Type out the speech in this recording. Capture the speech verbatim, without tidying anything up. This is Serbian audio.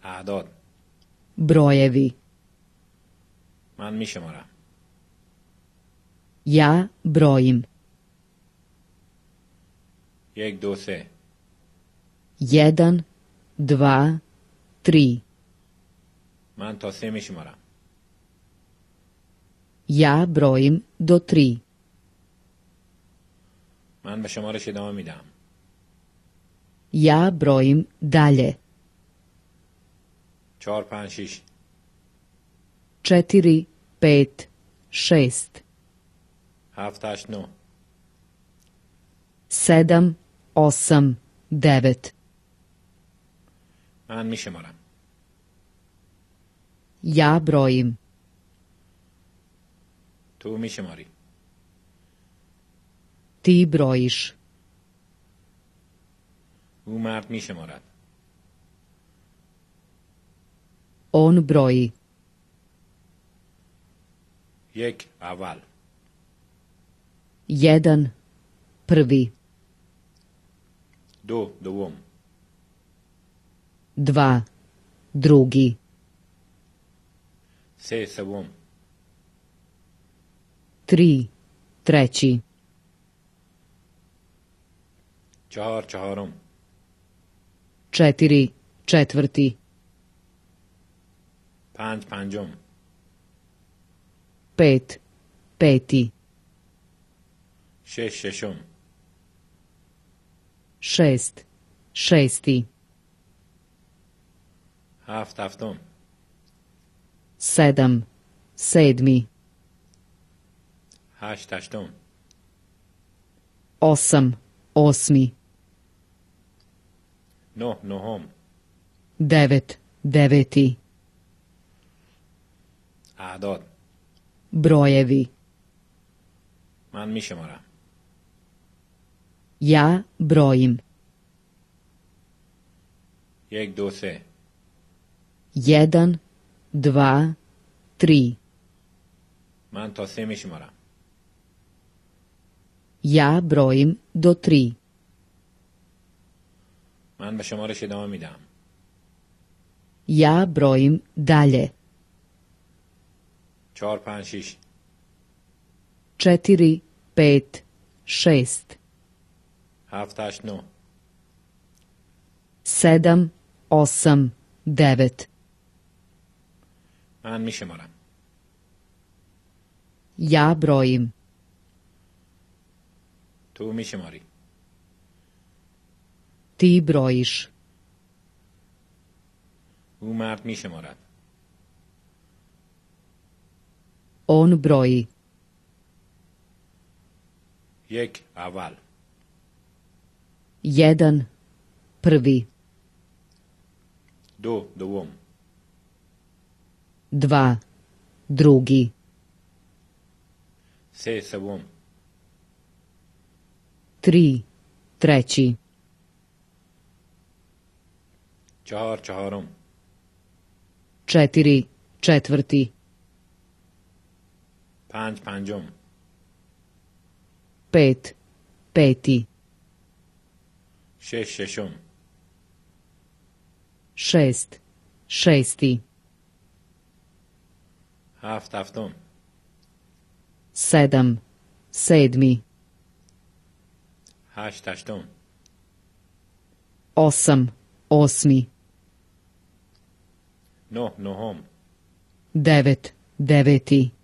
اعداد. brojevi. من میشمارم. Ja brojim. یک دو سه. Jedan, dva, tri. من تا سه میشمارم. Ja brojim do tri. من به شمارش ادامه میدم. Ja brojim dalje. چهار پنج شش. Četiri, pet, šest. هفت هشت نه. Sedam, osam, devet. من میشمارم. Ja brojim. تو میشماری. Ti brojiš. او مرد میشمارد. On broji. یک اول. Jedan, prvi. دو دوم. Dva, drugi. سه سوم. Tri, treći. چهار چهارم. Četiri, četvrti. پنج پنجم. Pet, peti. شش ششم. Šest, šesti. هفت هفتم. Sedam, sedmi. هشت هشتم. Osam, osmi. نه نهم. Devet, deveti. اعداد. Brojevi. من میشمارم. Ja brojim. یک دو سه. Jedan, dva, tri. من تا سه میشمارم. Ja brojim do tri. من به شمارش ادامه میدم. Ja brojim dalje. چهار پنج شش. Četiri, pet, šest. هفت هشت نه. Sedam, osam, devet. من میشمارم. Ja brojim. تو میشماری. Ti brojiš. او مرد میشمارد. On broji. یک اول. Jedan, prvi. دو دوم. Dva, drugi. سه سوم. Tri, treći. چهار چهارم. Četiri, četvrti. پنج پنجم. Pet, peti. شش ششم. Šest, šesti. هفت هفتم. Sedam, sedmi. هشت هشتم. Osam, osmi. نه نهم. Devet, deveti.